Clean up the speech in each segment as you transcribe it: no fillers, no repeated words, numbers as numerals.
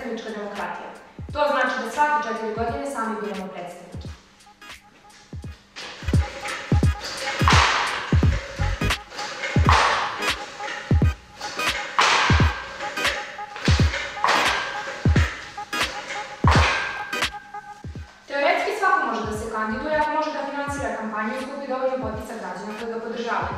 predstavnička demokratija. To znači da svake 4 godine sami biramo predstavnike. Teoretski svako može da se kandiduje ako može da finansira kampanju i skupi dovoljno potpisa građana koji ga podržavaju.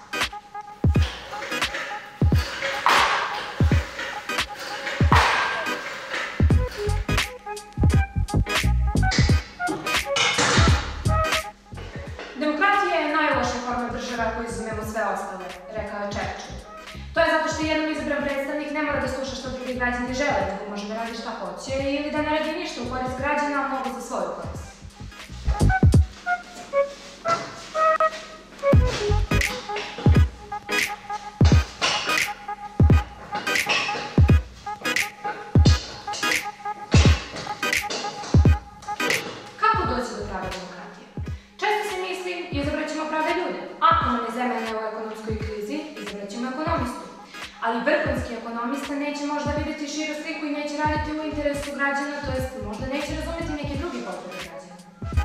Demokratija je najloša forma država koju izumemo sve ostale, rekao je Churchill. To je zato što jednom izabran predstavnik ne mora da sluša što drugi građani žele, nego može da radi šta hoće ili da ne radi ništa u korist građana, a mnogo za svoju korist. Kako doći do prave demokratije? Često se misli, izabrat ćemo prave ljude. Ako nam je zemlja u ekonomskoj krizi, izabrat ćemo ekonomistu. Ali vrhunski ekonomista neće možda vidjeti širu sliku i neće raditi u interesu građana, to jest možda neće razumeti neke druge potrebe građana.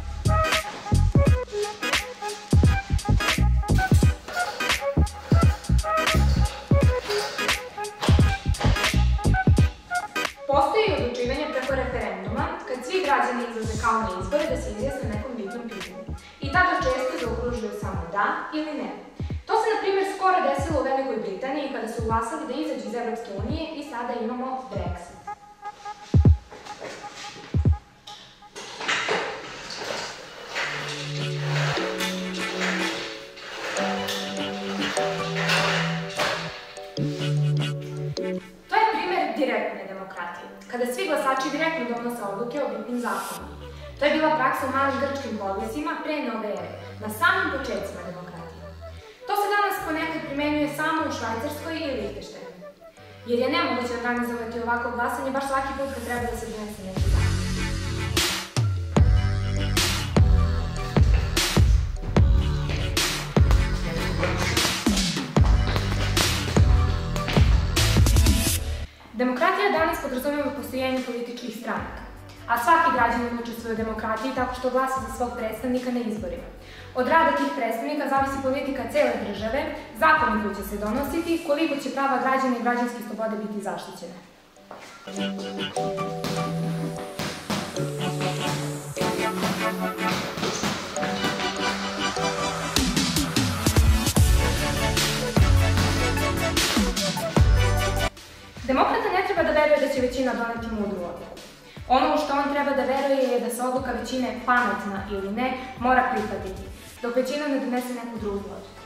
Postoji odlučivanje preko referenduma kad svi građani izlaze kao na izbore da se izjasne nekom bitnom pitanju. I tada često zaokružuju samo da ili ne. To se, na primjer, skoro desilo u Velikoj Britaniji kada su glasali da izađu iz Evropske unije i sada imamo Brexit. To je primjer direktne demokratije, kada svi glasači direktno donose odluke o bitnim zakonima. To je bila praksa u malim grčkim podnesima pre nove ere, na samim početcima demokratije. To se danas ponekad primenjuje samo u Švajcarskoj i Lihtenštajnu. Jer je nemoguće organizovati ovako glasanje baš svaki put kad treba da se donese neki zakon. Demokratija danas podrazumeva postojanje političkih stranaka, a svaki građanin učestvuje u demokratiji tako što glasa za svog predstavnika na izborima. Od rada tih predstavnika zavisi politika cele države, zakoni koji će se donositi, koliko će prava građana i građanske slobode biti zaštićene. Demokrata ne treba da veruje da će većina doneti mudru odluku. Ono u što on treba da veruje je da se odluka većine pametna ili ne mora prihvatiti, dok većina ne donese neku drugu odluku.